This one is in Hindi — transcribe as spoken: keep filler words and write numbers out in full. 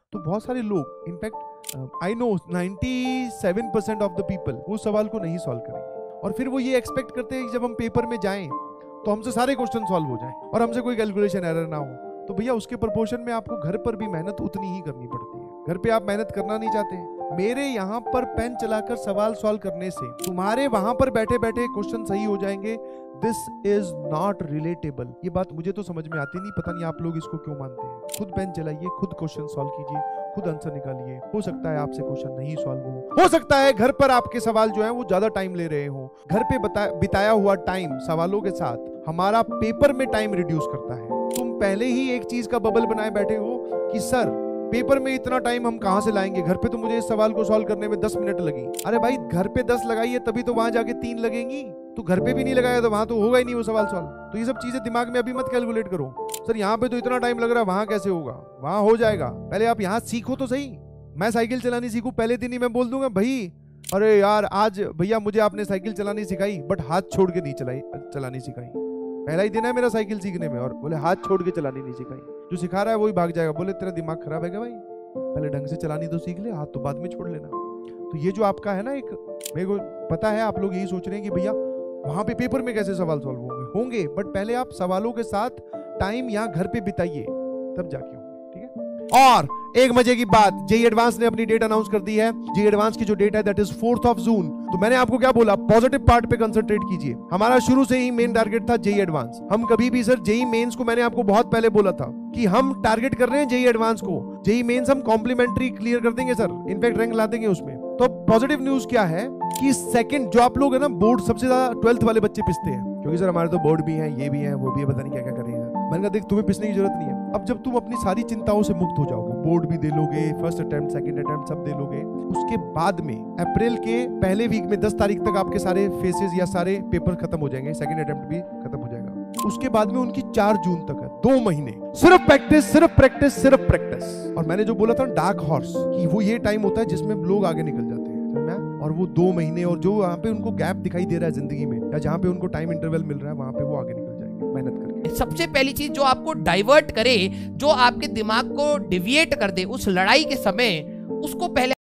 तो बहुत सारे लोग, in fact I know ninety seven percent of the people वो सवाल को नहीं सॉल्व करेंगे, और फिर वो ये एक्सपेक्ट करते हैं कि जब हम पेपर में जाएं तो हमसे सारे क्वेश्चन सॉल्व हो जाएं और हमसे कोई कैलकुलेशन एरर ना हो। तो भैया उसके प्रोपोर्शन में आपको घर पर भी मेहनत उतनी ही करनी पड़ती है। घर पे आप मेहनत करना नहीं चाहते, मेरे यहाँ पर पेन चलाकर सवाल सॉल्व करने से तुम्हारे वहां पर बैठे बैठे क्वेश्चन सही हो जाएंगे। This is not relatable. ये बात मुझे तो समझ में आती नहीं, पता नहीं आप लोग इसको क्यों मानते हैं। खुद पेन चलाइए, खुद क्वेश्चन सॉल्व कीजिए, खुद आंसर निकालिए। हो सकता है आपसे क्वेश्चन नहीं सॉल्व हो हो सकता है घर पर आपके सवाल जो है वो ज्यादा टाइम ले रहे हो। घर पे बिताया हुआ टाइम सवालों के साथ हमारा पेपर में टाइम रिड्यूस करता है। तुम पहले ही एक चीज का बबल बनाए बैठे हो कि सर पेपर में इतना टाइम हम कहां से लाएंगे, घर पे तो मुझे इस सवाल को सॉल्व करने में दस मिनट लगी। अरे भाई घर पे दस लगाइए तभी तो वहां जाके तीन लगेंगी। तो घर पे भी नहीं लगाया तो वहां तो होगा ही नहीं वो सवाल सॉल्व। तो ये सब चीजें दिमाग में अभी मत कैलकुलेट करो, सर यहाँ पे तो इतना टाइम लग रहा है वहां कैसे होगा, वहां हो जाएगा। पहले आप यहाँ सीखो तो सही। मैं साइकिल चलानी सीखूं, पहले दिन ही मैं बोल दूंगा भाई अरे यार आज भैया मुझे आपने साइकिल चलानी सिखाई बट हाथ छोड़ के नहीं चलाई चलानी सिखाई। पहला ही दिन है मेरा साइकिल सीखने में और बोले हाथ छोड़ के चलानी नहीं सिखाई। जो सिखा रहा है वही भाग जाएगा, बोले तेरा दिमाग खराब है क्या भाई, पहले ढंग से चलानी तो सीख ले, हाथ तो बाद में छोड़ लेना। तो ये जो आपका है ना, एक मेरे को पता है आप लोग यही सोच रहे हैं कि भैया वहां पे पेपर में कैसे सवाल सॉल्व होंगे होंगे बट पहले आप सवालों के साथ टाइम यहाँ घर पे बिताइए तब जाके होंगे, ठीक है। और एक मजे की बात, जेईई एडवांस ने अपनी डेट अनाउंस कर दी है। जेईई एडवांस की जो डेट है that is fourth of June. तो मैंने आपको क्या बोला, पॉजिटिव पार्ट पे कंसंट्रेट कीजिए। हमारा शुरू से ही मेन टारगेट था जेईई एडवांस। हम कभी भी सर जेईई मेंस को, मैंने आपको बहुत पहले बोला था कि हम टारगेट कर रहे हैं जेईई एडवांस को। जेईई मेंस हम कॉम्प्लीमेंट्री क्लियर कर देंगे सर, इनफैक्ट रैंक ला देंगे उसमें। तो पॉजिटिव न्यूज क्या है कि सेकंड जो आप लोग है ना, बोर्ड सबसे ज्यादा ट्वेल्थ वाले बच्चे पिसते हैं, क्योंकि सर हमारे तो बोर्ड भी हैं, ये भी हैं, वो भी है, पता नहीं क्या क्या करेंगे। मैंने कहा देख तुम्हें पिसने की जरूरत नहीं है। अब जब तुम अपनी सारी चिंताओं से मुक्त हो जाओगे, बोर्ड भी दे लोगे, फर्स्ट अटेम्प्ट सेकंड अटेम्प्ट सब दे लोगे, उसके बाद में अप्रैल के पहले वीक में दस तारीख तक आपके सारे फेसेस या सारे पेपर खत्म हो जाएंगे, सेकंड अटेम्प्ट भी खत्म हो जाएगा। उसके बाद में उनकी चार जून तक है, दो महीने सिर्फ प्रैक्टिस सिर्फ प्रैक्टिस सिर्फ प्रैक्टिस। और मैंने जो बोला था डार्क हॉर्स कि वो ये टाइम होता है जिसमें लोग आगे निकल जाते हैं, और वो दो महीने और जो वहां पे उनको गैप दिखाई दे रहा है जिंदगी में या जहां पे उनको टाइम इंटरवल मिल रहा है वहां पे वो आगे निकल जाएंगे मेहनत करके। सबसे पहली चीज जो आपको डाइवर्ट करे, जो आपके दिमाग को डिविएट कर दे उस लड़ाई के समय, उसको पहले